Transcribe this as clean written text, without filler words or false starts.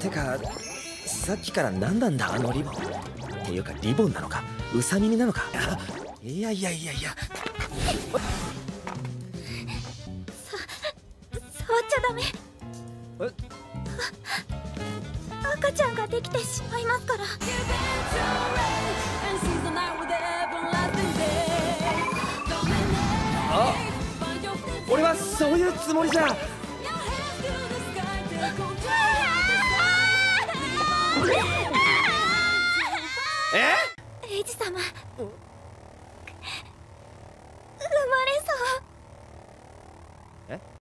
てかさっきから何なんだあのリボン。っていうかリボンなのかウサ耳なのか。いやいやいやいや、 触っちゃダメ。 え、 赤ちゃんができてしまいますから。 あ、俺はそういうつもりじゃ。 レイジ様、生まれそう。 え？